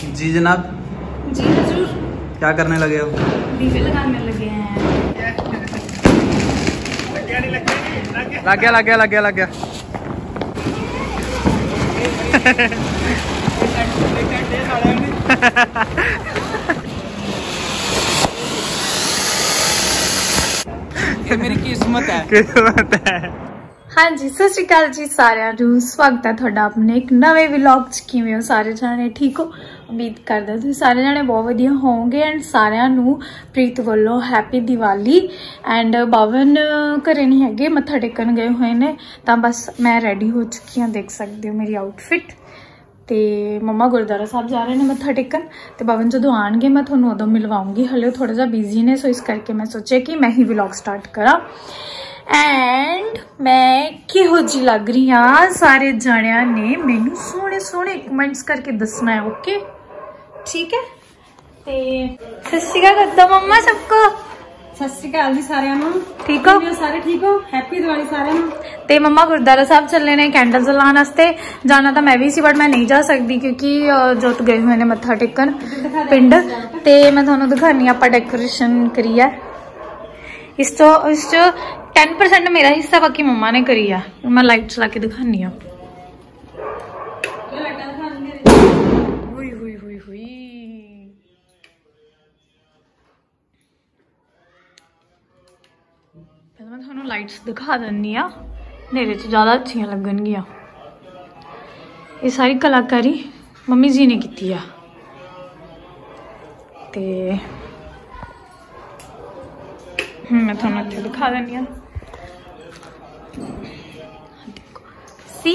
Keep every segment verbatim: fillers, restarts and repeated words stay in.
जी जनाब। जी हजूर। क्या करने लगे हो? दीवे लगाने लगे हैं। लग गया लग गया लग गया लग गया लग गया। ये मेरी किस्मत है। किस्मत है। हाँ जी, सत श्री अकाल जी सारिਆਂ ਨੂੰ। स्वागत है ਤੁਹਾਡਾ ਆਪਣੇ ਇੱਕ ਨਵੇਂ ਵਲੌਗ ਚ। ਕਿਵੇਂ ਹੋ ਸਾਰੇ ਜਾਣੇ? ਠੀਕ ਹੋ? ਉਮੀਦ ਕਰਦਾ ਤੁਸੀਂ ਸਾਰੇ ਜਾਣੇ ਬਹੁਤ ਵਧੀਆ ਹੋਵੋਗੇ। ਐਂਡ ਸਾਰਿਆਂ ਨੂੰ ਪ੍ਰੀਤ ਵੱਲੋਂ ਹੈਪੀ ਦੀਵਾਲੀ। ਐਂਡ ਬਾਵਨ ਘਰੇ ਨਹੀਂ ਹੈਗੇ, ਮੱਥਾ ਟੇਕਣ ਗਏ ਹੋਏ ਨੇ, ਤਾਂ ਬਸ ਮੈਂ ਰੈਡੀ ਹੋ ਚੁੱਕੀ ਹਾਂ। ਦੇਖ ਸਕਦੇ ਹੋ ਮੇਰੀ ਆਊਟਫਿਟ। ਤੇ ਮੰਮਾ ਗੁਰਦੁਆਰਾ ਸਾਹਿਬ ਜਾ ਰਹੇ ਨੇ ਮੱਥਾ ਟੇਕਣ, ਤੇ ਬਾਵਨ ਜਦੋਂ ਆਣਗੇ ਮੈਂ ਤੁਹਾਨੂੰ ਉਦੋਂ ਮਿਲਵਾਉਂਗੀ। ਹਲੇ ਥੋੜਾ ਜਿਹਾ ਬਿਜ਼ੀ ਨੇ, ਸੋ ਇਸ ਕਰਕੇ ਮੈਂ ਸੋਚਿਆ ਕਿ ਮੈਂ ਹੀ ਵਲੌਗ ਸਟਾਰਟ ਕਰਾਂ। एंड मैं किहो जी लग रही हाँ, सारे जणिया ने मैनू सोहने सोहने कमेंट्स करके दसना है। ओके ठीक है। ते सत श्री अकाल करदा मम्मा सबको। सत श्री अकाल जी सारिਆਂ ਨੂੰ। ठीक हो? सारे ठीक हो? हैप्पी दिवाली सारिਆਂ ਨੂੰ। ते मम्मा गुरुद्वारा साहब चले ने कैंडल जलाने वास्ते। जाना तो मैं भी सी, बट मैं नहीं जा सकती क्योंकि जोत गए हुए ने मत्था टेकन पिंड। ते मैं तुहानू दिखानी आपां डेकोरेशन करी है। इस तो इस टेन परसेंट मेरा हिस्सा, बाकी मम्मा ने करी है। मैं लाइट चला के दिखानी हूँ। हुई हुई हुई हुई पहले मैं थोड़ा लाइट्स दिखा देनी आ, नेरे च ज्यादा अच्छियां लगनगियां। ये सारी कलाकारी मम्मी जी ने की है। ते मैं थोड़ा इत्थे दिखा देनी हूँ। सी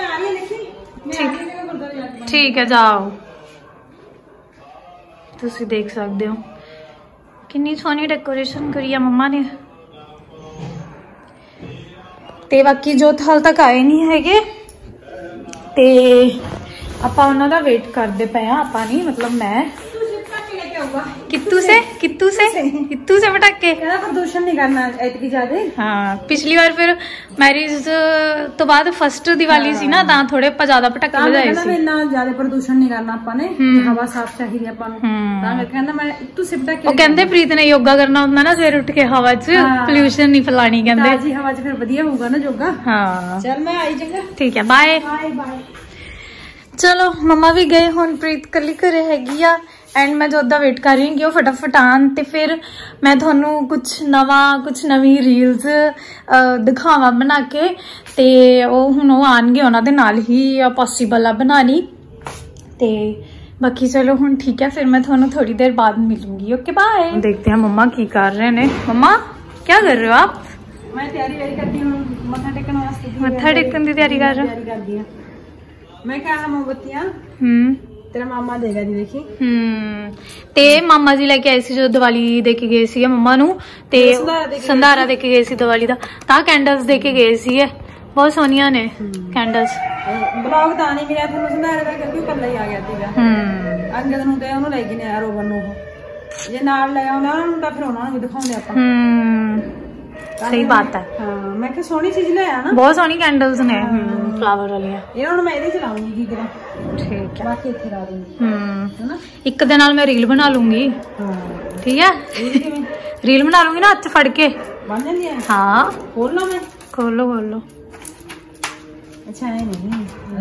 ठीक ठीक है, जाओ। तुसी देख सकते हो कितनी सोहनी डेकोरेशन करी है मम्मा ने। ते बाकी जो हाल तक आए नहीं है, ते आपां उन्हां दा वेट करते पे हाँ। आपां नहीं, मतलब मैं कित्तू से कित्तू से कित्तू से पटाके प्रदूषण नहीं करना इतनी ज्यादा। हाँ, पिछली बार फिर मैरिज तो बाद फर्स्ट दिवाली सी ना, तां थोड़े ਆਪਾਂ ਜ਼ਿਆਦਾ ਪਟਾਕੇ ਵਜਾਏ ਸੀ। ਇੰਨਾ ਜ਼ਿਆਦਾ ਪ੍ਰਦੂਸ਼ਣ ਨਹੀਂ ਕਰਨਾ ਆਪਾਂ ਨੇ, ਹਵਾ ਸਾਫ਼ ਚਾਹੀਦੀ ਆਪਾਂ ਨੂੰ। ਤਾਂ ਮੈਂ ਕਹਿੰਦਾ ਮੈਂ ਇੱਤੂ ਸੇ ਪਟਾਕੇ। ਉਹ ਕਹਿੰਦੇ ਪ੍ਰੀਤ ਨੇ ਯੋਗਾ ਕਰਨਾ ਹੁੰਦਾ ਨਾ ਸਵੇਰ ਉੱਠ ਕੇ ਹਵਾ 'ਚ, ਪੋਲਿਊਸ਼ਨ ਨਹੀਂ ਫੈਲਾਣੀ ਕਹਿੰਦੇ। ਤਾਜ਼ੀ ਹਵਾ 'ਚ ਫਿਰ ਵਧੀਆ ਹੋਊਗਾ ਨਾ ਯੋਗਾ। ਹਾਂ ਚਲ ਮੈਂ ਆਈ ਚੰਗਾ। ਠੀਕ ਹੈ, ਬਾਏ ਬਾਏ ਬਾਏ। ਚਲੋ ਮੰਮਾ ਵੀ ਗਏ, ਹੁਣ ਪ੍ਰੀਤ ਕੱਲੀ ਘਰੇ ਹੈਗੀ ਆ। एंड मैं जो दा वेट कर रही हूँ कि वो फटाफट आन, ते फिर मैं थोनू कुछ नवा कुछ नवी रील्स दिखावा बना के। ते वो हुण वो आनगे, उन्हां दे नाल ही पॉसिबल आ बनानी। ते बाकी चलो हुण ठीक है, फिर मैं थोनू थोड़ी देर बाद मिलूंगी। Okay bye. देखते हैं मम्मा की कर रहे ने। मम्मा क्या कर रहे हो आप? मैं तैयारी वेरी करती हूँ मत्था टेकन वास्ते। मत्था टेकन की तैयारी कर रहे हो? मैं क्या मोमबत्तियां हम्म तेरा मामा देगा जी, देखी। हम्म ते मामा जी लेके आए सी जो दिवाली देके गए सी मम्मा नू, ते संधारा देके गए सी दिवाली दा। ता कैंडल्स देके गए सी, बहुत सोहनिया ने कैंडल्स। ब्लॉग दा नहीं मिलिया थानू संधारे दा, क्योंकि कल्ला ही आ गया सीगा। हम्म अंगद नू ते ओनू ले गए ने रोवन नू, जे नाल ले आउणा तां फिर ओनां नू भी दिखाउंदे आपां। हम्म सही बात है। हां मैं कि सोहनी चीज ले आ ना, बहुत सोहनी कैंडल्स ने फ्लावर वालियां। इन्हां नू मैं इहदे च लाऊंगी की करा। ठीक है, बाकी इत्थे ला दूंगी। हम्म है ना, एक दे नाल मैं रील बना लूंगी। हां ठीक है, रील बना लूंगी ना, हाथ फड़ के बन जांदी है। हां खोल लो, मैं खोल लो खोल लो। अच्छा है नहीं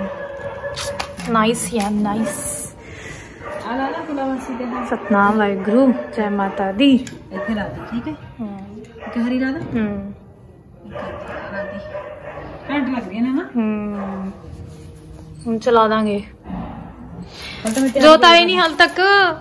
देख, नाइस यार नाइस। आला ना फुलावंसी दे सतनाम वाहिगुरू जय माता दी। इत्थे ला दे, ठीक है। हां हरी ला दे। हम्म घंट लग गए ना। हम्म हम चला देंगे। जोत आए नहीं हाल तक।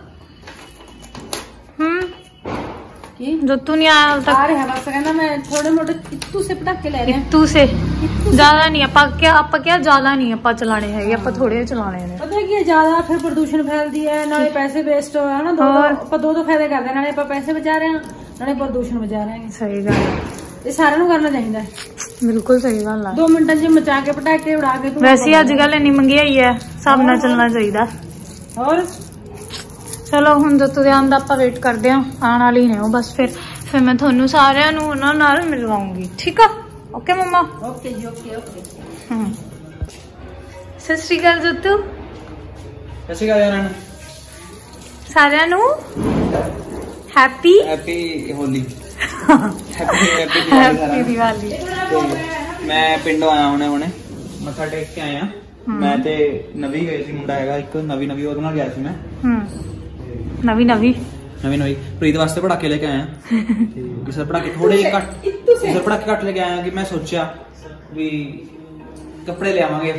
हम्म जोतू नहीं आया हाल तक। आ रहे हैं बस, कहना मैं थोड़े मोटे कित्तू से पटाके ले रहे हैं। कित्तू से ज्यादा नहीं, आपा क्या आपा क्या ज्यादा नहीं आपा चलाने हैं, आपा थोड़े चलाने हैं। पता है कि ज्यादा फिर प्रदूषण फैलती है, नाले पैसे वेस्ट हो है ना। दो दो दो दो फायदे करते हैं, नाले आपा पैसे बचा रहे हैं, नाले प्रदूषण बचा रहे हैं। सही गल, ये सारे नू करना चाहिए। बिल्कुल सही गल है। दो मिनटां च मचा के पटाके उड़ा के। वैसे अजकल इन्नी महंगाई है, सब नाल चलना चाहिए। और चलो हुण जोतू दे आउण दा आपां वेट करदे हां, आउण वाली ने बस। फिर फिर मैं तुहानू सारिआं नू उन्हां नाल मिलवाऊंगी। ठीक है ओके मम्मा। ओके जी ओके ओके। हम्म सत श्री अकाल जोतू। कैसे गा यार ਸਾਰਿਆਂ ਨੂੰ happy happy Holi happy happy Diwali happy Diwali. मैं पिंडों आया हुणे हुणे मत्था टेक के आया मैं ते नवी गए सी मुंडा हैगा एक नवी नवी ओदे नाल गया सी मैं ਹੂੰ ਨਵੀਂ ਨਵੀਂ नवी नवी प्रीत वास्ते पटाके लेके आया इस पटाके थोड़े घट इस पटाके घट लेके आया कि मैं सोचा भी कपड़े ले आवांगे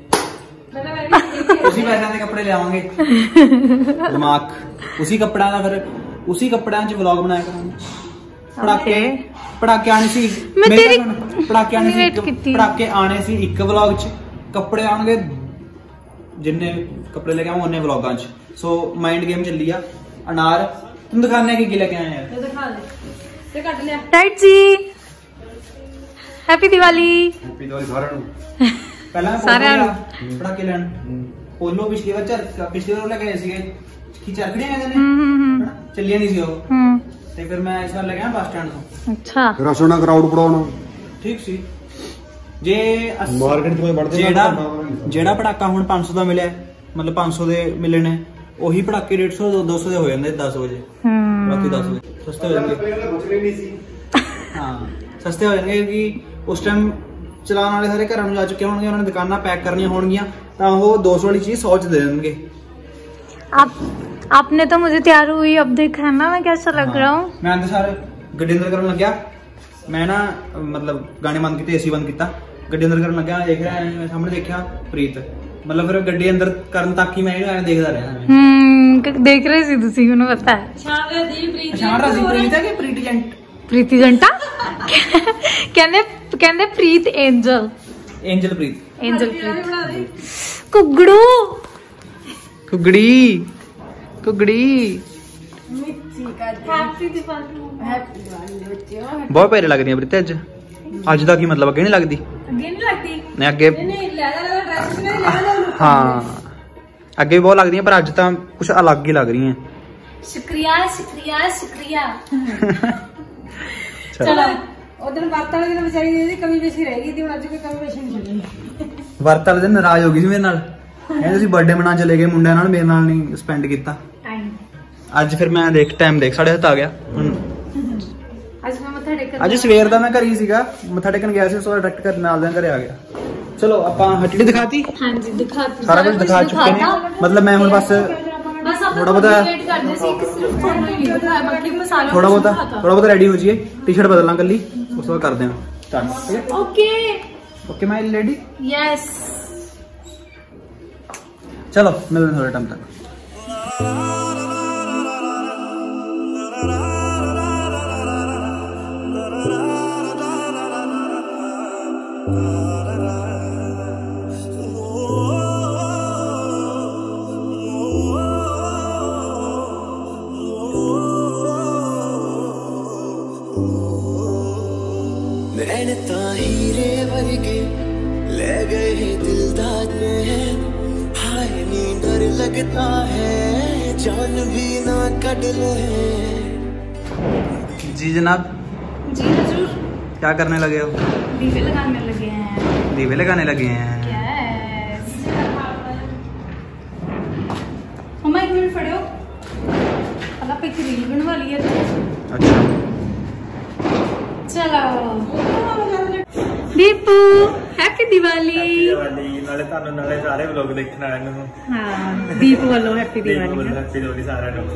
उसी पैसे के कपड़े ले आवांगे दिमाग उसी कपड़ा का फिर उसी कपड़े च व्लॉग बनाया करेंगे पटाके पटाके आने सी पटाके आने सी पटाके आने सी एक व्लॉग च कपड़े आने जिन्ने कपड़े लेके आऊं उन्ने व्लॉगां च सो माइंड गेम चली आ अनार तुम दिखाने की लेके आए यार दिखा दे ते कट लिया राइट जी हैप्पी दिवाली हैप्पी दिवाली साਰਿਆਂ ਨੂੰ ਪਹਿਲਾਂ ਸਾਰਿਆਂ ਨੂੰ ਪਟਾਕੇ ਲੈਣ ਪੋਲੋ ਪਿਛਲੀ ਵਾਰ ਚਰ ਪਿਛਲੀ ਵਾਰ ਲੈ ਕੇ ਆਏ ਸੀਗੇ ਕੀ ਚਰਖੜੀਆਂ ਕਹਿੰਦੇ ਨੇ ਹੂੰ ਹੂੰ ਹੂੰ ਚੱਲੀਆਂ ਨਹੀਂ ਸੀ ਉਹ ਹੂੰ ਤੇ ਫਿਰ ਮੈਂ ਇਸ ਵਾਰ ਲੈ ਗਿਆ ਬੱਸ ਸਟੈਂਡ ਤੋਂ ਅੱਛਾ ਰਸੋਣਾ ਕਰਾਊਡ ਪੜਾਉਣਾ ਠੀਕ ਸੀ ਜੇ ਮਾਰਕੀਟ ਚ ਕੋਈ ਵੜਦੇ ਜਿਹੜਾ ਜਿਹੜਾ ਪਟਾਕਾ ਹੁਣ ਪੰਜ ਸੌ ਦਾ ਮਿਲਿਆ ਮਤਲਬ ਪੰਜ ਸੌ ਦੇ ਮਿਲੇ ਨੇ ਉਹੀ ਪਟਾਕੇ ਡੇਢ ਸੌ ਦੋ ਸੌ ਦੇ ਹੋ ਜਾਂਦੇ ਦਸ ਵਜੇ ਹੂੰ ਬਾਕੀ ਦਸ ਵਜੇ ਸਸਤੇ ਹੋ ਜਾਣਗੇ ਹਾਂ ਸਸਤੇ ਹੋ ਜਾਣਗੇ ਕਿ ਉਸ ਟਾਈਮ ਚਲਾਉਣ ਵਾਲੇ ਸਾਰੇ ਘਰਾਂ ਨੂੰ ਜਾ ਚੁੱਕੇ ਹੋਣਗੇ ਉਹਨਾਂ ਨੇ ਦੁਕਾਨਾਂ ਪੈਕ ਕਰਨੀਆਂ ਹੋਣਗੀਆਂ ਤਾਂ ਉਹ ਦੋ ਸੌ ਵਾਲੀ ਚੀਜ਼ सौ ਚ ਦੇ ਦੇਣਗੇ आप आपने तो मुझे तैयार हुई अब देखा है ना मैं कैसा लग रहा हूँ मैं अंदर सारे गड्डी अंदर करन लग गया मैं ना मतलब गाने बंद किए एसी बंद किया गड्डी अंदर करन लग गया देख रहा है मैं सामने देखा प्रीत मतलब फिर गड्डी अंदर करन तक ही मैं गाने देखदा रहा हम्म देख रहे सी तुसी मैंने पता है शान दी प्रीत शान राजी प्रीत है कि प्रीत एजेंट प्रीति जंटा कहंदे कहंदे Preet angel angel Preet angel Preet कुगड़ू कुगड़ी कुगड़ी हैप्पी दिवाली हैप्पी दिवाली बच्चों बहुत प्यारे लग रही है प्रीत अज अज का की मतलब अगे नहीं लगती अगे नहीं लगती नहीं अगे नहीं ले ले ड्रेस में ले ले हाँ अगे भी बहुत लगती है पर अज तो कुछ अलग ही लग रही है शुक्रिया शुक्रिया शुक्रिया चलो उधर बात वाले दिन बेचारी दी कमी बेसी रह गई थी आज कोई कमी बेसी नहीं चली ਵਰਤ ਵਾਲੇ ਦਿਨ ਨਾਰਾਜ਼ ਹੋ ਗਈ ਸੀ ਮੇਰੇ ਨਾਲ ਕਹਿੰਦੇ ਤੁਸੀਂ ਬਰਥਡੇ ਮਨਾਉਣ ਚਲੇ ਗਏ ਮੁੰਡਿਆਂ ਨਾਲ ਮੇਰੇ ਨਾਲ ਨਹੀਂ ਸਪੈਂਡ ਕੀਤਾ टाइम ਅੱਜ ਫਿਰ ਮੈਂ ਦੇਖ ਟਾਈਮ ਦੇਖ ਸਾਢੇ ਸੱਤ ਆ ਗਿਆ ਹੁਣ आज मैं मत्था टेक ਅੱਜ ਸਵੇਰ ਦਾ ਮੈਂ ਘਰ ਹੀ ਸੀਗਾ ਮੱਥਾ ਟੇਕਣ ਗਿਆ ਸੀ ਸੋ ਡਾਇਰੈਕਟ ਕਰ ਨਾਲ ਦੇ ਘਰੇ ਆ ਗਿਆ ਚਲੋ ਆਪਾਂ ਹੱਟੀ ਦਿਖਾਤੀ हाँ जी दिखा ਸਾਰਾ ਕੁਝ ਦਿਖਾ ਚੁੱਕੇ ਨੇ ਮਤਲਬ ਮੈਂ ਹੁਣ ਬਸ बस आप थोड़ा बहुत- वेट करते सी कि सिर्फ फोटो ही नहीं दिखाया बाकी मसाले ਥੋੜਾ ਬਹੁਤਾ ਥੋੜਾ ਬਹੁਤਾ ਰੈਡੀ ਹੋ ਜਾਈਏ ਟੀ-ਸ਼ਰਟ ਬਦਲਾਂ ਕੱਲੀ ਉਸ ਤੋਂ ਬਾਅਦ ਕਰਦੇ ਹਾਂ start okay okay my lady yes ਚਲੋ ਮਿਲਦੇ ਹਾਂ ਥੋੜੇ ਟਾਈਮ ਤੱਕ नैन ता हीरे वर्गे ले गए दिल दाने हैं हाय नी डर लगता है जान भी ना कट ले जी जनाब जी हजूर क्या करने लगे हो दीवे लगाने लगे हैं दीवे लगाने लगे हैं यस मम्मा एक मिनट फड़ो अल्लाह पे रील बनवा ली है अच्छा चलो दीपू हैप्पी दिवाली ਨਾਲੇ ਤੁਹਾਨੂੰ ਨਾਲੇ ਸਾਰੇ ਵਲੌਗ ਦੇਖਣ ਵਾਲਿਆਂ ਨੂੰ हाँ दीप वालों हैप्पी दिवाली ਹੈਪੀ ਦਿਵਾਲੀ ਸਾਰਿਆਂ ਨੂੰ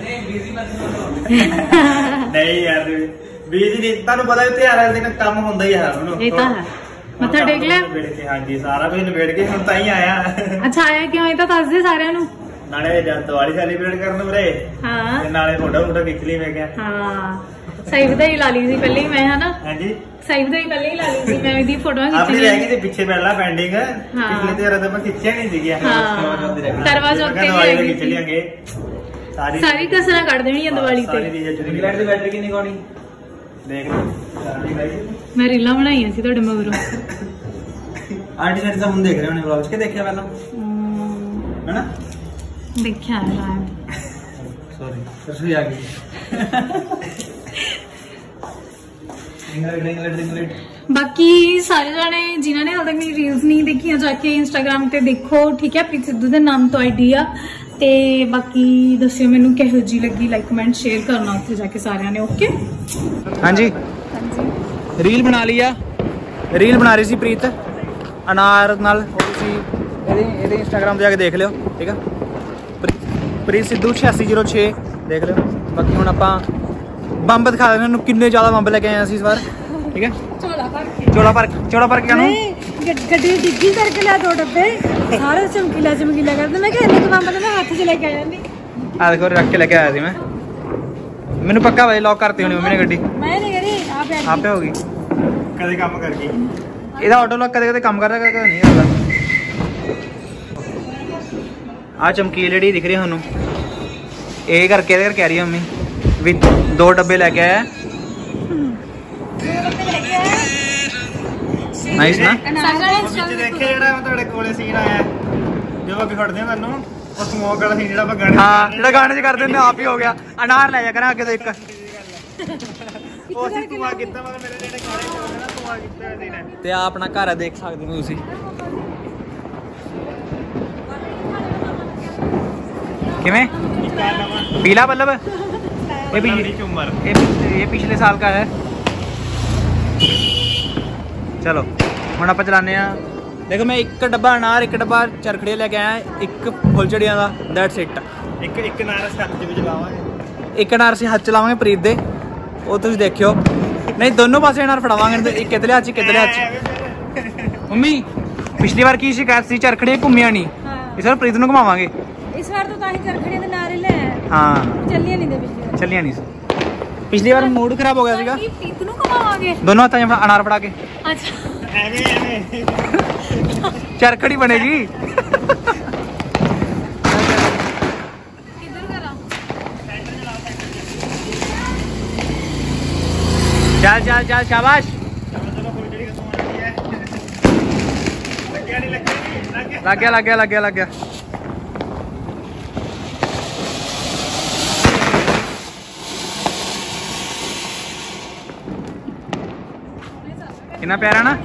ਨਹੀਂ ਯਾਰ ਬੀਜੀ ਨਹੀਂ ਤੁਹਾਨੂੰ ਪਤਾ ਵੀ ਤਿਉਹਾਰਾਂ ਦੇ ਦਿਨ ਕੰਮ ਹੁੰਦਾ ਹੀ ਹੈ ਉਹਨੂੰ ये तो है मत्था टेक लिया ਨਿਬੇੜ ਕੇ ਹਾਂਜੀ ਸਾਰਾ ਕੁਝ ਨਿਬੇੜ ਕੇ ਹੁਣ ਤਾਂ ਹੀ ਆਇਆ अच्छा आया क्यों ये तो दस दे सारे नु ਨਾਲੇ ਜਦ ਦੀਵਾਲੀ ਸੈਲੀਬ੍ਰੇਟ ਕਰਨ ਵੀਰੇ हाँ ਤੇ ਨਾਲੇ ਫੋਟੋ ਫੋਟੋ ਖਿੱਚ ਲਈ ਮੈਂ ਕਿਹਾ हाँ सही बधाई ला ली थी पहले ही मैं है ना ਹਾਂਜੀ सही बधाई पहले ही ला ली थी मैं दी फोटो ਆਪਣੀ खींची ਰਹਿ ਗਈ ਤੇ ਪਿੱਛੇ ਪਹਿਲਾਂ ਪੈਂਡਿੰਗ ਪਿਛਲੇ ਤਿਉਹਾਰਾਂ ਤੇ ਮੈਂ ਖਿੱਚਿਆ ਨਹੀਂ ਸੀਗਾ हाँ करवा चौथ के ਦੀਵਾਲੀ लिए ਖਿੱਚ ਲਿਆਂਗੇ ਸਾਰੀ सारी कसर कट देनी है दिवाली ਸਾਰੀ ते ਚੀਜ਼ਾਂ ਚੁਰੀ ਇੰਗਲੈਂਡ ਦੀ ਬੈਟਰੀ ਕਿੰਨੀ ਗਾਣੀ ਦੇਖ ਲਓ ਸਾਰੀ ਗਾਈ मैं रीला बनाई सी ਤੁਹਾਡੇ ਮਗਰੋਂ ਆਂਟੀ ਨੇ ਤਾਂ ਹੁਣ ਦੇਖ ਰਹੇ ਹੋਣੇ ਵਲੌਗ 'ਚ ਕਿ ਦੇਖਿਆ ਪਹਿਲਾਂ ਹੈਨਾ देखा है शायद सॉरी रसोई आ गई इंग्लैंड इंग्लैंड इंग्लैंड बाकी सारे जाने जिन्होंने हाल तक मेरी रील्स नहीं देखिया जाके इंस्टाग्राम ते देखो, ठीक है। प्रीत सिद्धू के नाम तो आईडी आ। ते बाकी दस्सियो मैनू किहो जी लगी, लाइक कमेंट शेयर करना उत्थे जाके सारिਆਂ ने। ओके हाँ जी रील बना ली आ। रील बना रही सी प्रीत अनार नाल, ये इंस्टाग्राम पे जाके देख लियो, ठीक है। प्रीत सिद्धू छियासी जीरो छे देख लियो। बाकी हुण आपां बंब दिखा देने किन्ने ज्यादा बंब लेके आए इस बार, ठीक है। झोला भर के चौड़ा पर चौड़ा पर क्या गड्डी डिग्गी करके लिया दो डब्बे सारे चमकीला चमकीला करते। मैं क्या इन्ने बंब मैं हाथ च लेके आ जांदी। आ देखो रख के लेके आया थी मैं। मैनू पक्का भाई लॉक करती होनी मम्मी ने गड्डी। मैं नहीं करी आप आपे होगी कदे काम कर गई ਇਹਦਾ ਆਟੋ ਲੋਕ ਕਦੇ ਕਦੇ ਕੰਮ ਕਰਦਾ ਕਦੇ ਨਹੀਂ ਕਰਦਾ। ਆ ਚਮਕੀਲ ਜਿਹੜੀ ਦਿਖ ਰਹੀ ਤੁਹਾਨੂੰ ਇਹ ਕਰਕੇ ਇਹਦੇ ਕਰਕੇ ਆ ਰਹੀ ਹੈ ਮੰਮੀ ਵੀ ਦੋ ਡੱਬੇ ਲੈ ਕੇ ਆਇਆ। ਨਾਈਸ ਨਾ ਵਿੱਚ ਦੇਖੇ ਜਿਹੜਾ ਮੈਂ ਤੁਹਾਡੇ ਕੋਲੇ ਸੀਨ ਆਇਆ ਜਦੋਂ ਵੀ ਖੜਦੇ ਆ ਤੁਹਾਨੂੰ ਉਹ ਸਮੋਕ ਵਾਲਾ ਸੀਨ ਜਿਹੜਾ ਆਪਾਂ ਗਾਣੇ ਹਾਂ ਜਿਹੜਾ ਗਾਣੇ 'ਚ ਕਰਦੇ ਹੁੰਦੇ ਆਪ ਹੀ ਹੋ ਗਿਆ। ਅਨਾਰ ਲੈ ਜਾ ਕਰਾਂ ਅੱਗੇ ਤੋਂ ਇੱਕ ਉਹ ਅਸੀਂ ਧੂਆ ਕੀਤਾ ਮਗਰ ਮੇਰੇ ਜਿਹੜੇ ਗਾਣੇ ਚੱਲਦੇ ਨਾ ਧੂਆ ਕੀਤਾ ਹੋਇਆ ਸੀਨ ਹੈ। ਤੇ ਆ ਆਪਣਾ ਘਰ ਦੇਖ ਸਕਦੇ ਹੋ ਤੁਸੀਂ ਕਿਵੇਂ पीला बल्लभ ये भी ये, ये पिछले साल का है। चलो हम आप चलाने देखो मैं एक डब्बा अनार एक डब्बा चरखड़िया लेके आया एक फुलझड़िया का दैट्स इट। एक एक अनार अस हथ च चलावांगे एक अनार से हाथ चलावांगे प्रीत दे वो तुम देखियो नहीं दोनों पासे अनार फड़ावांगे एक कितले हाथ कितले हाथ। मम्मी पिछली बार की शिकायत सी चरखड़िया घूमिया नहीं इस बार प्रीत नूं घुमावांगे। इस बार तो ताही चरखड़िया दे नारे ले हाँ चलिया नहीं दे पिछली चलिया नहीं पिछली बार मूड खराब हो गया सीगा। प्रीत नूं घुमावांगे दोनों हाथों में अनार फड़ा के अच्छा एवें एवें चरखड़ी बनेगी। किधर करा चल चल चल शाबाश चलो फुलझड़ी का धुआं आ गया लग गया नहीं लग गया लग गया लग गया लग गया लग गया। कितना प्यारा ना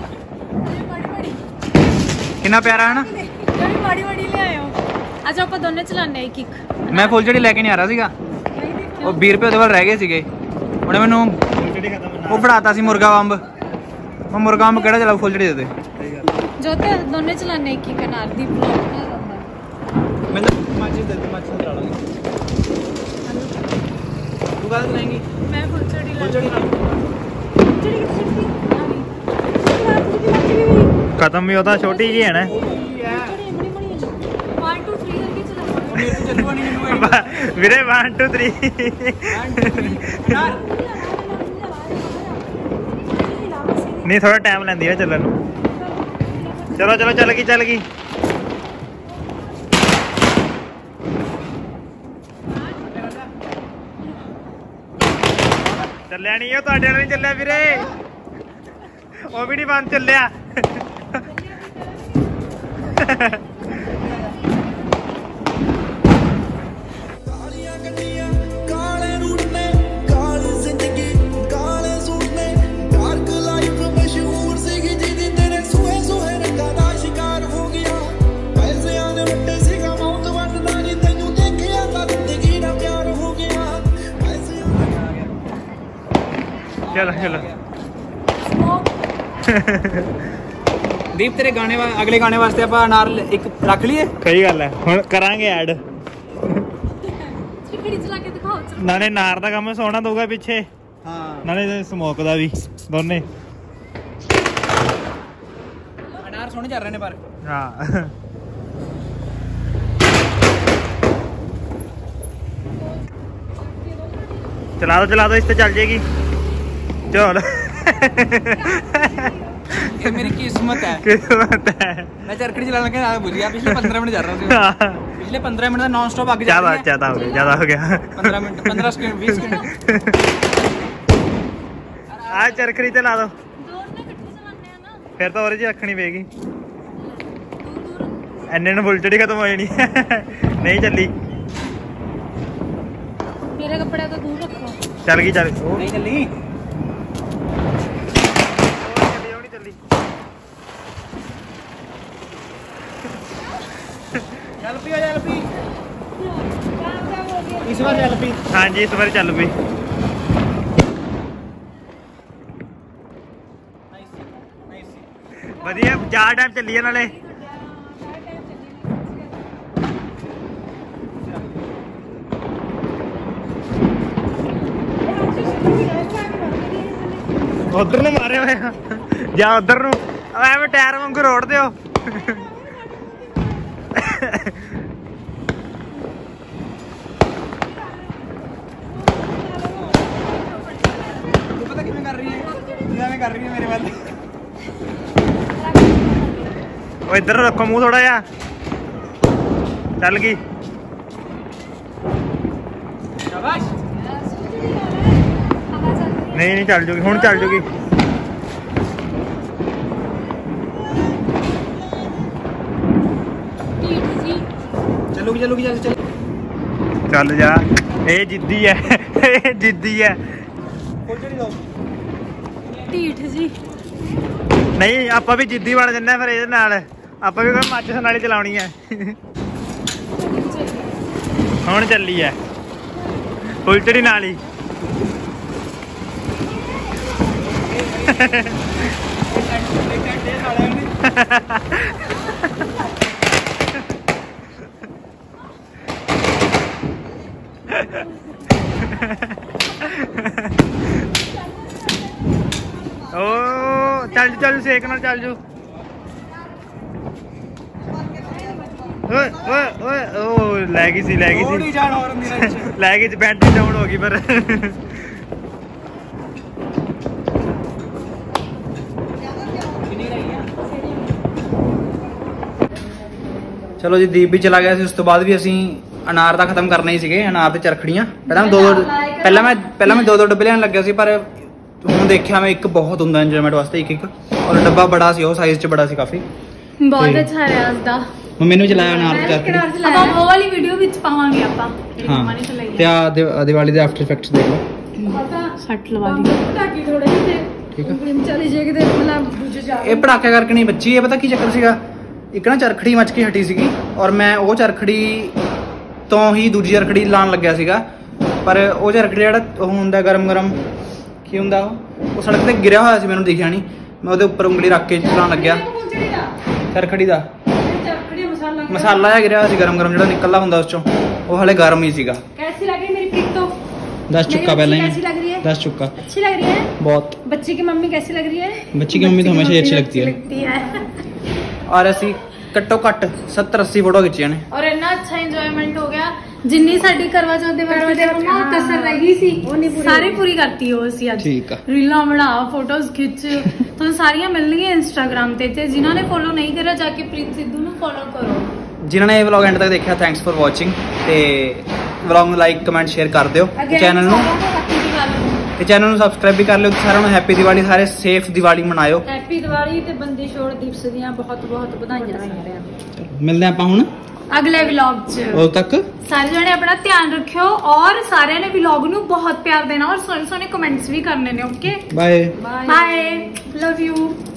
कितना प्यारा है ना बड़ी बड़ी बड़ी ले आयो। अच्छा ਆਪਾਂ ਦੋਨੇ ਚਲਾਣੇ ਇੱਕ ਇੱਕ। मैं फुलझड़ी लेके नहीं आ रहा सीगा वो बीस रुपए ਉਹਦੇ ਵੱਲ ਰਹਿ ਗਏ ਸੀਗੇ ਉਹਨੇ ਮੈਨੂੰ फुलझड़ी खत्म ਉਹ ਫੜਾਤਾ ਸੀ ਮੁਰਗਾ ਬੰਬ। ਉਹ ਮੁਰਗਾ ਬੰਬ ਕਿਹੜਾ ਚਲਾ ਫੁਲਝੜੀ ਦੇ ਦੇ ਜੋ ਤੇ ਦੋਨੇ ਚਲਾਣੇ ਇੱਕ ਇੱਕ ਅਨਾਰ ਦੀ ਬਲੌਗ ਬਣਾ ਦਿੰਦਾ। ਮੈਨੂੰ ਮਾਚੀ ਦੇ ਦੇ ਮਾਚੀ ਚਲਾ ਲਾਂਗੇ ਤੂੰ ਗੱਲ ਕਰਾਂਗੀ ਮੈਂ ਫੁੱਲਝੜੀ ਲਾ ਫੁਲਝੜੀ ਨਾਲ ਜਿਹੜੀ ਕਿੱਥੇ ਸਿੱਟੀ खत्म भी होता छोटी जी है ना वन टू थ्री करके चला वीरे वन टू थ्री नहीं थोड़ा टाइम लेंदी है चलन चलो चलो चल गई चल गई ਚੱਲਿਆ ਨਹੀਂ ਉਹ ਤੁਹਾਡੇ ਨਾਲ ਨਹੀਂ ਚੱਲਿਆ ਵੀਰੇ ਉਹ ਵੀ ਨਹੀਂ ਬੰਦ ਚੱਲਿਆ ਕਾਲੀਆਂ ਗੱਡੀਆਂ ਕਾਲੇ ਰੂਟ ਨੇ ਕਾਲੀ ਜ਼ਿੰਦਗੀ ਕਾਲੇ ਸੂਟ ਨੇ ਡਾਰਕ ਲਾਈਫ ਮਸ਼ਹੂਰ ਸੀਗੀ ਜਿਹਦੀ ਤੇਰੇ ਸੂਹੇ ਸੂਹੇ ਰੰਗਾਂ ਦਾ ਸ਼ਿਕਾਰ ਹੋ ਗਿਆ ਪੈਸਿਆਂ ਦੇ ਵੱਟੇ ਸੀਗਾ ਮੌਤ ਵੱਟਦਾ ਨਹੀਂ ਤੈਨੂੰ ਦੇਖਿਆ ਤਾਂ ਜ਼ਿੰਦਗੀ ਦਾ ਪਿਆਰ ਹੋ ਗਿਆ चलो चलो दीप तेरे गाने वा, अगले गाने वास्ते आप अनार एक रख लिए सही गल है हुण करांगे ऐड चिकड़ी चला के दिखाओ नाले नार दा काम सोना दूगा पीछे हाँ नाले स्मोक दा भी दोने अनार सोने चल रहे ने पर हाँ चला दो चला दो इस पे चल जाएगी चलो ये मेरी किस्मत है किस्मत है मैं चरखड़ी चलाने के भूल गया पिछले पंद्रह मिनट चल रहा था पिछले पंद्रह मिनट नॉन स्टॉप आगे ज्यादा ज्यादा हो गया ज्यादा हो गया पंद्रह मिनट पंद्रह सेकंड बीस सेकंड आ चरखड़ी चला दो दोनों इकट्ठे चलाने हैं ना फिर तो और जी रखनी पेगी एने ने फुलझड़ी खत्म हो जानी नहीं चली मेरे कपड़े तो दूर रखो चल गई चल नहीं चली ਚੱਲੀ ਚੱਲ ਪਈ ਚੱਲ ਪਈ ਇਸ ਵਾਰ ਚੱਲ ਪਈ। ਹਾਂਜੀ ਇਸ ਵਾਰ ਚੱਲ ਪਈ। ਵਧੀਆ ਚਾਰ ਟਾਈਮ ਚੱਲੀ ਨਾਲੇ। ਉਧਰ ਨੂੰ ਮਾਰਿਆ ਹੋਇਆ ਜਾਂ ਉਧਰ ਨੂੰ ਐਵੇਂ ਟਾਇਰ ਵਾਂਗੂ ਰੋੜ ਦਿਓ। ਪਤਾ ਕਿਵੇਂ ਕਰ ਰਹੀ ਹੈ ਜਿਵੇਂ ਕਰ ਰਹੀ ਹੈ ਮੇਰੇ ਵੱਲ। ਉਹ ਇੱਧਰ ਰੱਖੋ ਮੂੰਹ ਥੋੜਾ ਜਿਹਾ। ਚੱਲ ਗਈ। ਸ਼ਾਬਾਸ਼। ਨਹੀਂ ਨਹੀਂ ਚੱਲ ਜੂਗੀ ਹੁਣ ਚੱਲ ਜੂਗੀ। ਚੱਲੂਗੀ ਚੱਲੂਗੀ ਚੱਲ ਚੱਲ ਚੱਲ ਜਾ। ਇਹ ਜਿੱਦੀ ਹੈ ਇਹ ਜਿੱਦੀ ਹੈ। ਢੀਠ ਜੀ। ਨਹੀਂ ਆਪਾਂ ਵੀ ਜਿੱਦੀ ਬਣ ਜੰਨੇ ਫਿਰ ਇਹਦੇ ਨਾਲ। ਆਪਾਂ ਵੀ ਕੋਈ ਮਾਚਿਸ ਨਾਲ ਹੀ ਚਲਾਉਣੀ ਹੈ। ਹੁਣ ਚੱਲੀ ਹੈ ਫੁੱਲਚੜੀ ਨਾਲ ਹੀ। ਓ ਚੱਲ ਚੱਲ ਸੇਕ ਨਾਲ ਚੱਲ ਜੂ। ਓਏ ਓਏ ਓਏ ਓ ਲੈ ਗਈ ਸੀ ਲੈ ਗਈ ਥੋੜੀ ਸੀ ਜਾਨ ਹੋਰ ਹੁੰਦੀ ਨਾ ਇੱਥੇ। ਲੈ ਗਈ ਸੀ ਬੈਟਰੀ ਡਾਊਨ ਹੋ ਗਈ ਪਰ। ਚਲੋ ਜੀ ਦੀਪ ਵੀ ਚਲਾ ਗਿਆ ਸੀ। ਉਸ ਤੋਂ ਬਾਅਦ ਵੀ ਅਸੀਂ ਅਨਾਰ ਦਾ ਖਤਮ ਕਰਨਾ ਹੀ ਸੀਗੇ। ਅਨਾਰ ਤੇ ਚਰਖੜੀਆਂ ਪਹਿਲਾਂ ਮੈਂ ਦੋ ਦੋ ਪਹਿਲਾਂ ਮੈਂ ਪਹਿਲਾਂ ਮੈਂ ਦੋ ਦੋ ਡੱਬੇ ਲੈਣ ਲੱਗਿਆ ਸੀ ਪਰ ਹੁਣ ਦੇਖਿਆ ਮੈਂ ਇੱਕ ਬਹੁਤ ਹੁੰਦਾ ਇੰਜੋਇਮੈਂਟ ਵਾਸਤੇ ਇੱਕ ਇੱਕ। ਔਰ ਡੱਬਾ ਬੜਾ ਸੀ, ਉਹ ਸਾਈਜ਼ 'ਚ ਬੜਾ ਸੀ ਕਾਫੀ। ਬਹੁਤ ਅੱਛਾ ਰਿਹਾ ਅੱਜ ਦਾ। ਮੰਮੀ ਨੂੰ ਚਲਾਇਆ ਅਨਾਰ ਤੇ ਚਰਖੜੀ। ਆਪਾਂ ਉਹ ਵਾਲੀ ਵੀਡੀਓ ਵਿੱਚ ਪਾਵਾਂਗੇ ਆਪਾਂ। ਹਾਂ ਤੇ ਆ ਦੀਵਾਲੀ ਦੇ ਆਫਟਰ ਇਫੈਕਟਸ ਦੇਖ ਲਓ। ਸੱਟ ਲਵਾ ਲਈ ਪਟਾਕੇ ਥੋੜੇ ਜਿਹੇ ਠੀਕ ਆ। ਚਲੀ ਜੇ ਕਿਤੇ ਮਤਲਬ ਦੂਜੇ ਜਾ ਇਹ ਪੜਾਕੇ ਕਰਕੇ ਨਹੀਂ ਬੱਚੀ। ਇਹ ਪਤਾ ਕੀ ਚੱਕਰ ਸੀਗਾ, ਇੱਕ ਨਾ ਚਰਖੜੀ ਮੱਚ ਕੇ ਹਟੀ ਸੀਗੀ ਔਰ ਮੈਂ ਉਹ ਚਰਖੜੀ ਤੋਂ ਹੀ ਦੂਜੀ ਚਰਖੜੀ ਲਾਉਣ ਲੱਗਿਆ ਸੀਗਾ। ਪਰ ਉਹ ਚਰਖੜੀ ਜਿਹੜਾ ਉਹ ਹੁੰਦਾ ਗਰਮ ਗਰਮ ਕੀ ਹੁੰਦਾ ਉਹ ਉਹ ਸੜਕ ਤੇ ਗਿਰਿਆ ਹੋਇਆ ਸੀ, ਮੈਨੂੰ ਦਿਖਿਆ ਨਹੀਂ। ਮੈਂ ਉਹਦੇ ਉੱਪਰ ਉਂਗਲੀ ਰੱਖ ਕੇ ਚਲਾਉਣ ਲੱਗਿਆ ਚਰਖੜੀ ਦਾ। ਚਰਖੜੀ ਮਸਾਲਾ ਮਸਾਲਾ ਜਿਹਾ ਗਿਰਿਆ ਹੋਇਆ ਸੀ ਗਰਮ ਗਰਮ ਜਿਹੜਾ ਨਿਕਲਦਾ ਹੁੰਦਾ ਉਸ ਚੋਂ, ਉਹ ਹਲੇ ਗਰਮ ਹੀ ਸੀਗਾ। कैसी लग रही है मेरी पिक तो? दस चुक्का पहले कैसी लग रही है? दस चुक्का अच्छी लग रही है। बहुत। बच्ची की मम्मी कैसी लग रही है? बच्ची की मम्मी तो हमेशा ही अच्छी लगती है। लगती है। और ऐसी ਘੱਟੋ ਘੱਟ सत्तर अस्सी फोटो खिंचिया ने। और इतना अच्छा इंजॉयमेंट हो गया। जिन्नी साडी करवा चौथ दे बर्थडे ते मम्मा कसर रह गई सी सारी पूरी करती हो ਅਸੀਂ ਅੱਜ। ठीक है। ਰੀਲਾਂ ਬਣਾ ਫੋਟੋਜ਼ ਖਿੱਚ ਤੁਹਾਨੂੰ ਸਾਰੀਆਂ ਮਿਲਣਗੀਆਂ ਇੰਸਟਾਗ੍ਰam ਤੇ ਤੇ ਜਿਨ੍ਹਾਂ ਨੇ ਫੋਲੋ ਨਹੀਂ ਕਰਿਆ ਜਾ ਕੇ ਪ੍ਰੀਤ ਸਿੱਧੂ ਨੂੰ ਫੋਲੋ ਕਰੋ। ਜਿਨ੍ਹਾਂ ਨੇ ਇਹ ਵਲੌਗ ਐਂਡ ਤੱਕ ਦੇਖਿਆ ਥੈਂਕਸ ਫॉर ਵਾਚਿੰਗ ਤੇ ਵਲੌਗ ਨੂੰ ਲਾਈਕ ਕਮੈਂਟ ਸ਼ੇਅਰ ਕਰ ਦਿਓ ਚੈਨਲ ਨੂੰ ਤੇ ਚੈਨਲ ਨੂੰ ਸਬਸਕ੍ਰਾਈਬ ਵੀ ਕਰ ਲਿਓ। ਸਾਰਿਆਂ ਨੂੰ ਹੈਪੀ ਦੀਵਾਲੀ, ਸਾਰੇ ਸੇਫ ਦੀਵਾਲੀ ਮਨਾਇਓ। हैप्पी दिवाली ਤੇ ਬੰਦੀ ਛੋੜ ਦਿਵਸ ਦੀਆਂ ਬਹੁਤ ਬਹੁਤ ਵਧਾਈਆਂ ਸਾਰਿਆਂ ਨੂੰ। ਮਿਲਦੇ ਆਪਾਂ ਹੁਣ ਅਗਲੇ ਵਲੌਗ 'ਚ। ਉਦੋਂ ਤੱਕ ਸਾਰੇ ਜਣੇ ਆਪਣਾ ਧਿਆਨ ਰੱਖਿਓ ਔਰ ਸਾਰਿਆਂ ਨੇ ਵਲੌਗ ਨੂੰ ਬਹੁਤ ਪਿਆਰ ਦੇਣਾ ਔਰ ਸੋਹਣੇ ਸੋਹਣੇ ਕਮੈਂਟਸ ਵੀ ਕਰਨੇ ਨੇ। Okay bye. Bye, love you.